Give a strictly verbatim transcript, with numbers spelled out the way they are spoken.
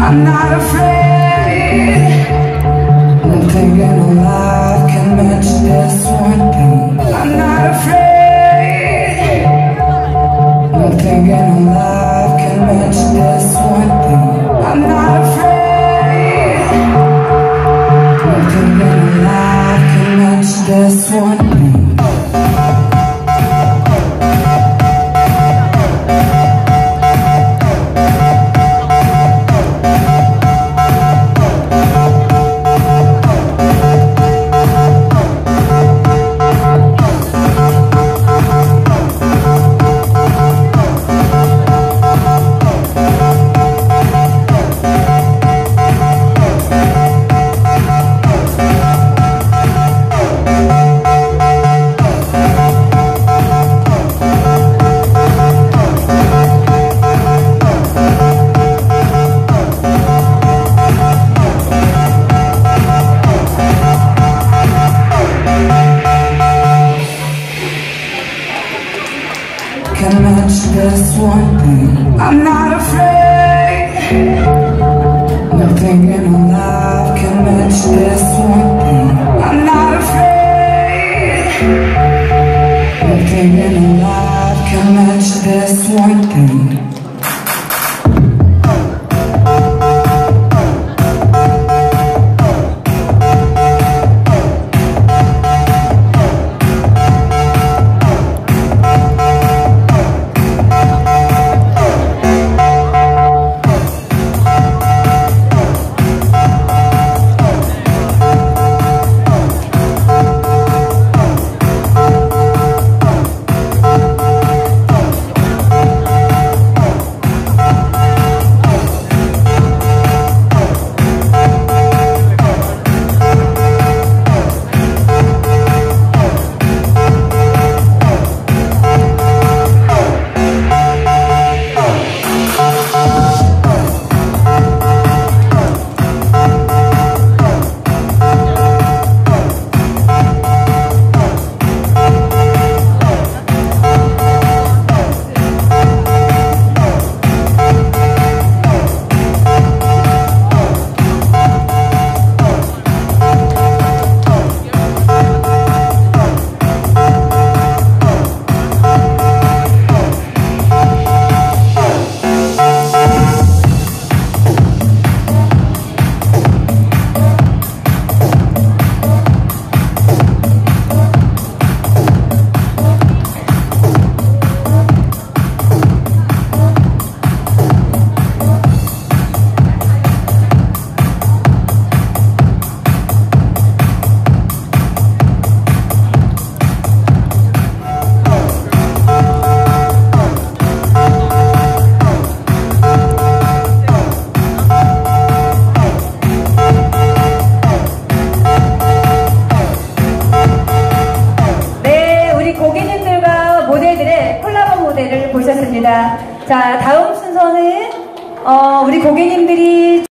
I'm not afraid. Nothing in my life can match this one thing. I'm not afraid. Nothing in my life can match this one thing. I'm not afraid. Nothing in my life can match this one thing. Can match this one thing. I'm not afraid. Nothing in my life can match this one thing. I'm not afraid. Nothing in my life can match this one thing. 보셨습니다. 자, 다음 순서는 어, 우리 고객님들이